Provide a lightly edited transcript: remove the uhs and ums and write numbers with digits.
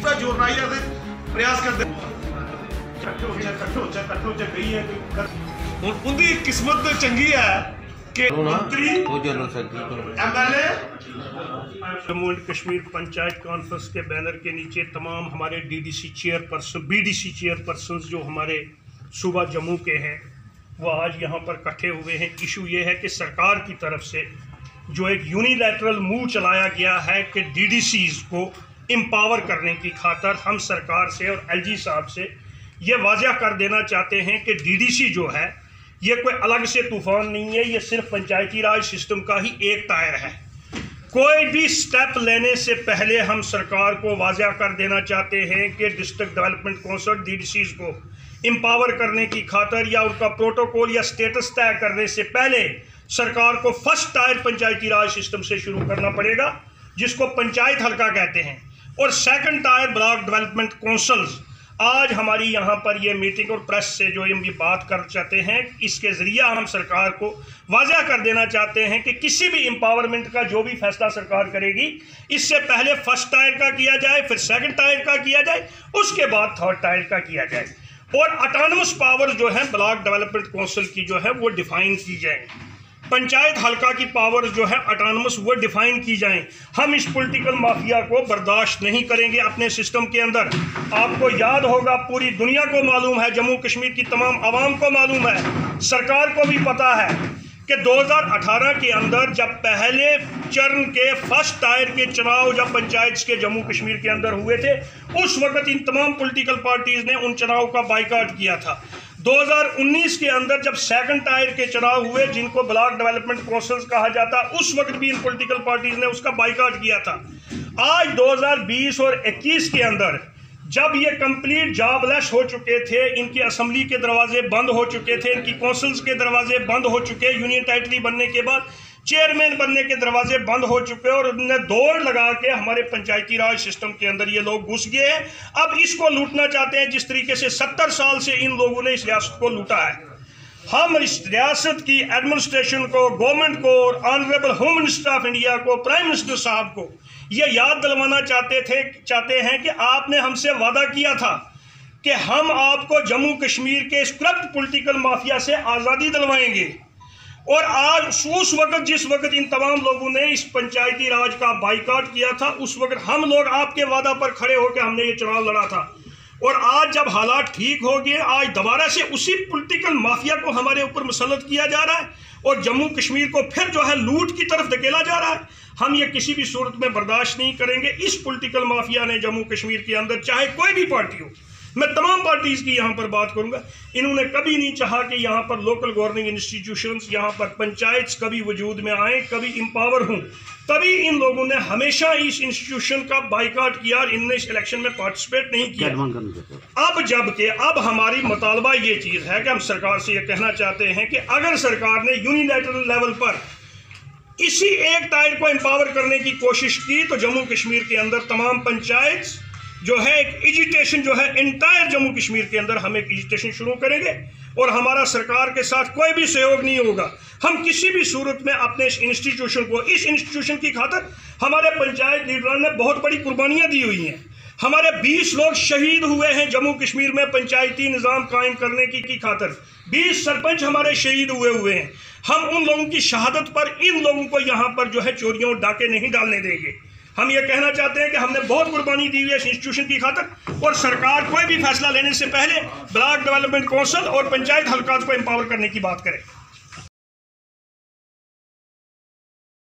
पूरा जोरनाई प्रयास करते उनकी किस्मत चंगी है कि मंत्री MLA Jammu and Kashmir panchayat conference के बैनर के नीचे तमाम हमारे DDC चेयरपर्सन BDC चेयरपर्सन जो हमारे सूबा जम्मू के हैं वो आज यहाँ पर इकट्ठे हुए हैं। इशू ये है कि सरकार की तरफ से जो एक यूनिलैटरल मूव चलाया गया है कि DDCs को एम्पावर करने की खातर हम सरकार से और LG साहब से ये वाज़ह कर देना चाहते हैं कि DDC जो है ये कोई अलग से तूफान नहीं है, ये सिर्फ पंचायती राज सिस्टम का ही एक टायर है। कोई भी स्टेप लेने से पहले हम सरकार को वाज़ह कर देना चाहते हैं कि डिस्ट्रिक्ट डेवलपमेंट काउंसिल DDCs को एम्पावर करने की खातर या उनका प्रोटोकॉल या स्टेटस तय करने से पहले सरकार को first tier panchayati Raj system से शुरू करना पड़ेगा, जिसको पंचायत हल्का कहते हैं, और second tier block development councils. आज हमारी यहाँ पर ये मीटिंग और प्रेस से जो हम ये बात कर चाहते हैं, इसके ज़रिए हम सरकार को वाज़ह कर देना चाहते हैं कि किसी भी एम्पावरमेंट का जो भी फैसला सरकार करेगी, इससे पहले फर्स्ट टायर का किया जाए, फिर सेकंड टायर का किया जाए, उसके बाद थर्ड टायर का किया जाए, और ऑटोनमस पावर जो है ब्लॉक डेवलपमेंट काउंसिल की जो है वो डिफ़ाइन की जाए। पंचायत हल्का की पावर जो है ऑटोनमस वो डिफाइन की जाएं। हम इस पॉलिटिकल माफिया को बर्दाश्त नहीं करेंगे अपने सिस्टम के अंदर। आपको याद होगा, पूरी दुनिया को मालूम है, जम्मू कश्मीर की तमाम आवाम को मालूम है, सरकार को भी पता है कि 2018 के अंदर जब पहले चरण के फर्स्ट टायर के चुनाव जब पंचायत के जम्मू कश्मीर के अंदर हुए थे, उस वक्त इन तमाम पॉलिटिकल पार्टीज़ ने उन चुनाव का बाइकआउट किया था। 2019 के अंदर जब सेकंड टायर के चुनाव हुए, जिनको ब्लॉक डेवलपमेंट काउंसिल्स कहा जाता, उस वक्त भी इन पॉलिटिकल पार्टीज ने उसका बाइकआउट किया था। आज 2020 और 21 के अंदर जब ये कंप्लीट जॉबलेस हो चुके थे, इनकी असेंबली के दरवाजे बंद हो चुके थे, इनकी काउंसिल्स के दरवाजे बंद हो चुके, यूनियन टेरिटरी बनने के बाद चेयरमैन बनने के दरवाजे बंद हो चुके, और उन्होंने दौड़ लगा के हमारे पंचायती राज सिस्टम के अंदर ये लोग घुस गए हैं। अब इसको लूटना चाहते हैं, जिस तरीके से 70 साल से इन लोगों ने इस रियासत को लूटा है। हम इस रियासत की एडमिनिस्ट्रेशन को, गवर्नमेंट को, और honourable home minister of India को, प्राइम मिनिस्टर साहब को ये याद दिलवाना चाहते हैं कि आपने हमसे वादा किया था कि हम आपको जम्मू कश्मीर के इस करप्ट पॉलिटिकल माफिया से आज़ादी दिलवाएंगे, और आज उस वक्त जिस वक्त इन तमाम लोगों ने इस पंचायती राज का बाइकआउट किया था, उस वक्त हम लोग आपके वादा पर खड़े होकर हमने ये चुनाव लड़ा था। और आज जब हालात ठीक हो गए, आज दोबारा से उसी पॉलिटिकल माफिया को हमारे ऊपर मुसल्लत किया जा रहा है, और जम्मू कश्मीर को फिर जो है लूट की तरफ धकेला जा रहा है। हम ये किसी भी सूरत में बर्दाश्त नहीं करेंगे। इस पॉलिटिकल माफिया ने जम्मू कश्मीर के अंदर, चाहे कोई भी पार्टी हो, मैं तमाम पार्टीज की यहाँ पर बात करूँगा, इन्होंने कभी नहीं चाहा कि यहाँ पर लोकल गवर्निंग इंस्टीट्यूशंस, यहाँ पर पंचायत कभी वजूद में आए, कभी एम्पावर हों। तभी इन लोगों ने हमेशा इस इंस्टीट्यूशन का बाइकआउट किया और इनने इस इलेक्शन में पार्टिसिपेट नहीं किया। अब जबकि अब हमारी मुतालबा ये चीज़ है कि हम सरकार से ये कहना चाहते हैं कि अगर सरकार ने यूनिलैटरल लेवल पर इसी एक टायर को एम्पावर करने की कोशिश की, तो जम्मू कश्मीर के अंदर तमाम पंचायत जो है एक एजिटेशन जो है इंटायर जम्मू कश्मीर के अंदर हम एक एजिटेशन शुरू करेंगे, और हमारा सरकार के साथ कोई भी सहयोग नहीं होगा। हम किसी भी सूरत में अपने इस इंस्टीट्यूशन की खातिर हमारे पंचायत लीडरों ने बहुत बड़ी कुर्बानियां दी हुई हैं। हमारे 20 लोग शहीद हुए हैं जम्मू कश्मीर में पंचायती निज़ाम कायम करने की खातिर। 20 सरपंच हमारे शहीद हुए हैं। हम उन लोगों की शहादत पर इन लोगों को यहाँ पर जो है चोरियों और डाके नहीं डालने देंगे। हम ये कहना चाहते हैं कि हमने बहुत कुर्बानी दी हुई है इस इंस्टीट्यूशन की खातिर, और सरकार कोई भी फैसला लेने से पहले ब्लॉक डेवलपमेंट काउंसिल और पंचायत हल्का को एम्पावर करने की बात करे।